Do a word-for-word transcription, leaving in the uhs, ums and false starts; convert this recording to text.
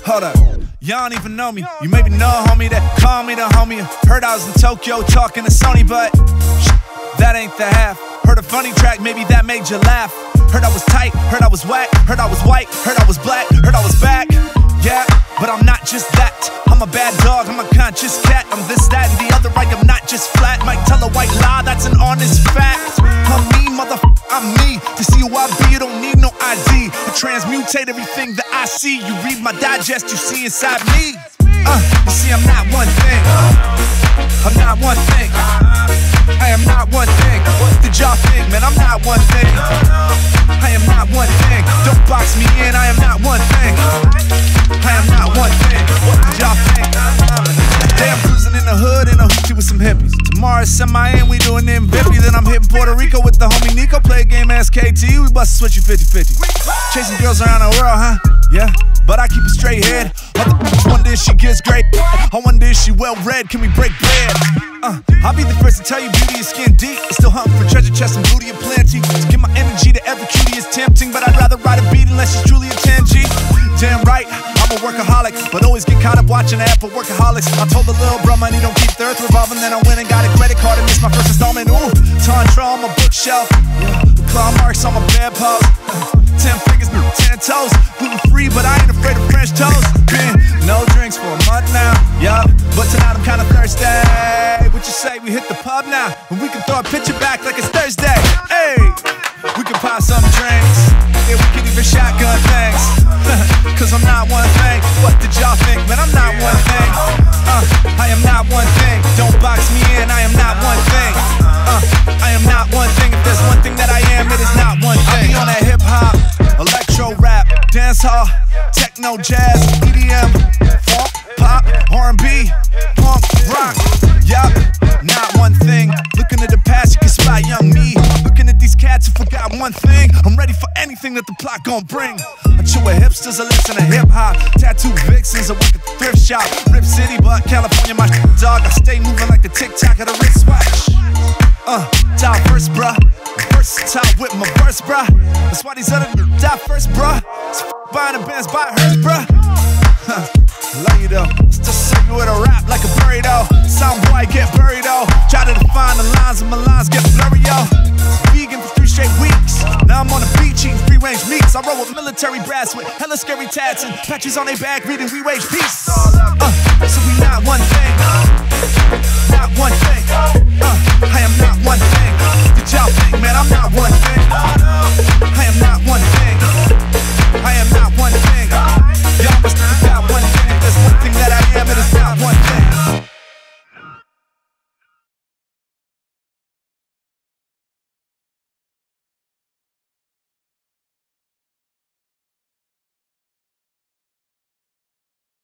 Hold up, y'all don't even know me. You maybe know, homie, that call me the homie. Heard I was in Tokyo talking to Sony, but that ain't the half. Heard a funny track, maybe that made you laugh. Heard I was tight, heard I was whack, heard I was white, heard I was black, heard I was back. Yeah, but I'm not just that. I'm a bad dog, I'm a conscious cat. I'm this, that, and the other, I am not just flat. Might tell a white lie, that's an honest fact. I'm me, motherfucker, I'm me. To see who I be, you don't need no I D. I transmutate everything that I see. You read my digest, you see inside me. Uh, you see I'm not one thing. I'm not one thing. I am not one thing. What did y'all think, man? I'm not one thing. I am not one thing. Don't box me in, I am not one thing. I am not one thing. What did y'all think? Today I'm cruising in the hood in a hoopty with some hippies. Tomorrow it's semi-in, we doing them fifty. Then I'm hitting Puerto Rico with the homie Nico. Play a game S K T, we bust switch you fifty fifty. Chasing girls around the world, huh? Yeah, but I keep a straight head. I wonder if she gets great. I wonder if she well read, can we break bread? Uh, I'll be the first to tell you beauty is skin deep. Still hunting for treasure chest and booty aplenty. To give my energy to every cutie is tempting, but I'd rather ride a beat unless she's truly a ten G. Damn right, I'm a workaholic, but always get caught up watching the app for workaholics. I told the little bro money don't keep the earth revolving. Then I went and got a credit card and missed my first installment. Ooh, Tantra on my bookshelf, yeah, claw marks on my bedpost. Ten fingers, ten toes, gluten free, but I ain't afraid of French toast. Been no drinks for a month now, yup, but tonight I'm kinda thirsty. What you say, we hit the pub now, and we can throw a picture back like it's Thursday. Hey, we can pop some drinks, yeah, we can even shotgun things. Cause I'm not one thing, what did y'all think? Man, I'm not one thing, uh, I am not one thing. Don't box me in, I am not one thing, uh, I am not one thing. If there's one thing that I am, it is not one thing. I be on that hip hop, electro rap, dance hall, techno, jazz, E D M, funk, pop, R and B, punk, rock. Yup, not one thing. Looking at the past, you can spot young me. Looking at these cats who forgot one thing. I'm ready for anything that the plot gon' bring. I chill with hipsters, I listen to hip hop. Tattoo vixens, I work at the thrift shop. Rip City, but California, my dog. I stay moving like the tic-tac of the wristwatch. Uh, die first, bruh. Versatile with my verse, bruh. That's why these other die first, bruh. It's f buying a Benz, buy hers, bruh. Huh. Love you though, still sipping with a rap like a burrito. Sound boy get buried though. Try to define the lines and my lines get blurry, yo. Vegan for three straight weeks. Now I'm on the beach eating free range meats. I roll with military brass with hella scary tats and patches on their back reading We Wage Peace. Uh, so we